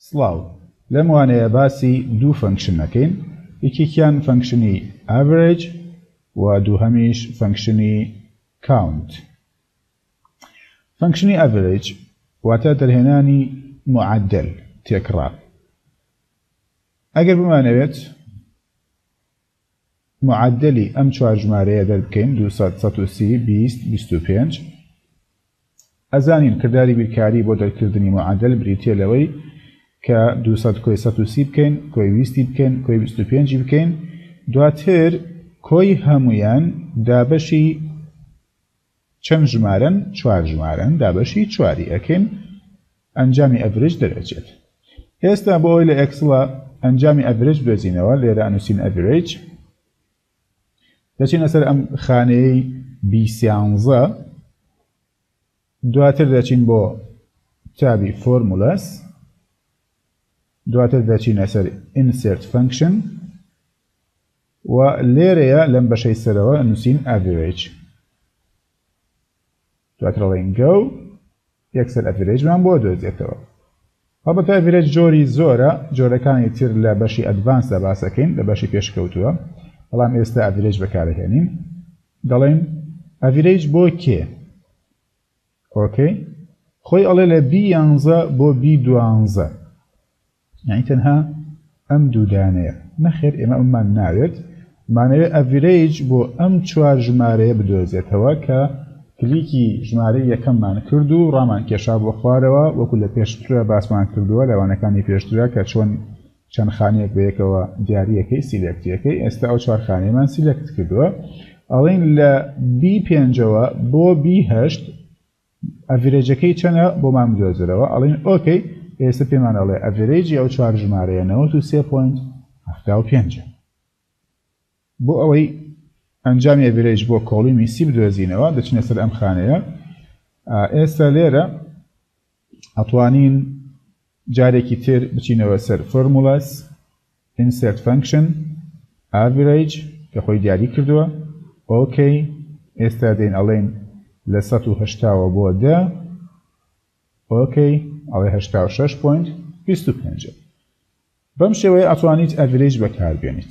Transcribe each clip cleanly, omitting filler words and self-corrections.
سڵاو لەم وانەیە باسی دوو فەنکشن نەکەین یەکێکیان فەنکشنی average و دووهەمیش فەنکشنی count. فەنکشنی average واتە دەرهێنانی معدل تێکڕا. ئەگەر بمانەوێت معدلی ئەم چوار ژمارەیە دەربکەین 200 130 20 25 ئەزانین کردداری بیرکاری بۆ دەرکردنی معدل بریتیە لەوەی کە 200 کۆی 130 بکەین کۆی 20 بکەین کۆی 25 بکەین دواتر کۆی هەمویان دابەشی چەند ژمارەن چوار ژمارەن دابەشی چواری ئەکەین ئەنجامی ئەڤرێج دەرەچێت. ئێستا بۆ ئەوەی لە ئێکسڵە ئەنجامی ئەڤرێج بدۆزینەوە لێرە ئەنووسین ئەڤرێج دەچینە سەر ئەم خانەیەی B13 دواتر دەچین بۆ تابی فۆرمولەس دواتر دەچینە سەر insert function و لێرەیە لەم بەشەی سەرەوە ئەنووسین average دواتر ئەڵێین go یەکسەر ئەڤرێجمان بۆ دۆزێتەوە. هەڵبەتە ئەڤرێج جۆری زۆرە جۆرەکانی تر لە بەشی ئەدڤانس دە باسەکەین لە بەشی پێشکەوتووە بەڵام ئێستا ئەڤرێج بەکارەهێنین دەڵێن ئەڤرێج بۆ کێ؟ ئۆکەی خۆی ئەڵێ لە B11 بۆ B12 یعنی تەنها ئەم دوودانەیە نەخێر ئێمە ئەممان ناوێت مانەوێت ئەڤرێج بۆ ئەم چوار ژمارەیە بدۆزێتەوە کە کلیکی ژمارەی یەکەممان کرد و ڕامان کێشا بۆ خوارەوە وەکو لە پێشترە باسمان کردووە لەوانەکانی پێشترە کە چۆن چەند خانەیەک بەیەکەوە دیاریەکەی سیلەکتیەکەی ئێستا ئەو چوار خانەیەمان سیلەکت کردووە ئەڵێن لە B5ەوە بۆ B8 ئەڤرێجەکەی چەندە بۆمان بدۆزرەوە ئەڵێن ئۆکەی ئێستا پێمان ئەڵێ ئەڤرێجی ئەو چوار ژمارەیە 93.75 بۆ ئەوەی ئەنجامی ئەڤرێج بۆ کۆڵیمی سی بدۆزینەوە دەچینە سەر ئەم خانەیە. ئێستا لێرە ئەتوانین جارێکی تر بچینەوە سەر فۆرمولەس insert function average کە خۆی دیاری کردووە ئۆکەی ئێستا دێن ئەڵێن لە 180 بۆ 10 ئۆکەی ئەڵێ 86.25 بەم شێوەیە ئەتوانیت ئەڤرێج بەکاربێنیت.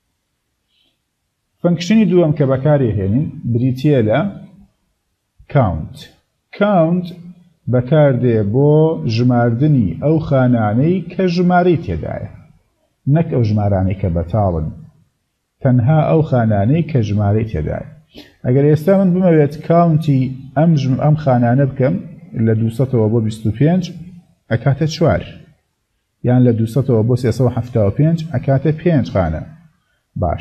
فەنکشنی دووەم کە بەکارهێنین بریتیە لە count. count بەکاردێ بۆ ژماردنی ئەو خانانەی کە ژمارەی تێدایە نەک ئەو ژمارانەی کە بەتاڵن تەنها ئەو خانانەی کە ژمارەی تێدایە. ئەگەر ئێستا من بمەوێت کاونتی ئەم خانانە بکەم لە 200ەوە بۆ 25 ئەکاتە 4 یان لە 200ەوە بۆ 375 ئەکاتە 5 خانە باش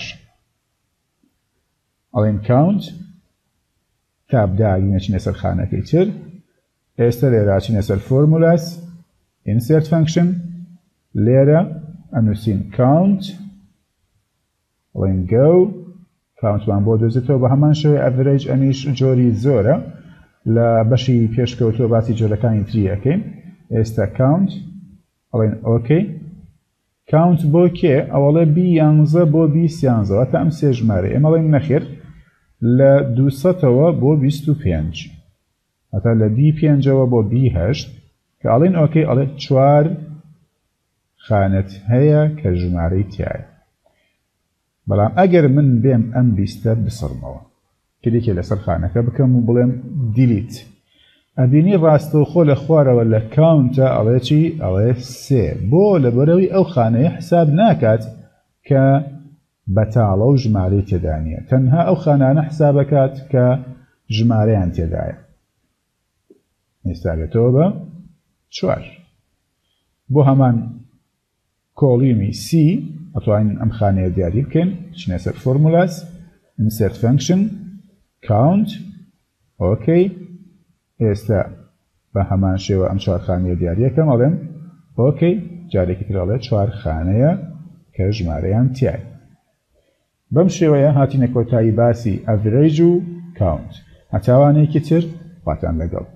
ئەڵێن count تابداگینە چینە سەر خانەکەی تر ئێستا لێرە چینە سەر فۆرمولەس insert function لێرە ئەنووسین count ئەڵێن go countمان بۆ دۆزێتەوە بە هەمان شێوەیە ئەڤرێج ئەمیش جۆری زۆرە لە بەشی پێشکەوتووە باسی جۆرەکانی تری ئەەکەین. ئێستا count ئەڵێن ئۆکەی count بۆ کێ ئەوەڵێ B11 بۆ B13 واتە ئەم سێ ژمارە ئێمە ئەڵێن نەخێر لە 200ەوە بۆ 25 هەتا لە B5ەوە بۆ B8 کە ئەڵێن ئۆکەی ئەڵێ 4 خانەت هەیە کە ژمارەی تایە. بەڵام ئەگەر من بێم ئەم 20ە بسڕمەوە کلیکێ لەسەر خانەکە بکەم و بڵێم دیلیت ئەبینی ڕاستەوخۆ لە خوارەوە لە کاونتە ئەڵێ چی ئەڵێ 3 بۆ لەبەرەوەی ئەو خانەیە حساب ناکات کە بەتاڵە و ژمارەی تێدا نیە تەنها ئەو خانانە حسابەکات کە ژمارەیان تێدایە. ئێستا بێتەوە بە 4 بۆ هەمان کۆڵیمی سی ئەتوانین ئەم خانەیە دیاری بکەین چینە سەر فۆرمولەس insert function count ئۆکەی ئێستا بە هەمان شێوە ئەم چوار خانەیە دیاریەکەم ئەڵێم ئۆکەی جارێکی تر ئەڵێ 4 خانەیە کە ژمارەیان تایە. بەم شێوەیە هاتینە کۆتایی باسی ئەڤرێج و count هەتاوانێکی تر خواتان لەگەڵ.